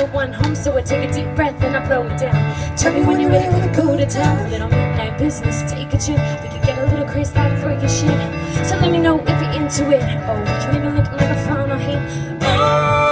no one home, so I take a deep breath and I blow it down. Tell me when you're ready, we can go to town. A little midnight business, take a chill. We can get a little crazy, start breaking shit. So let me know if you're into it. Oh, we can even look like a frown or hate. Oh,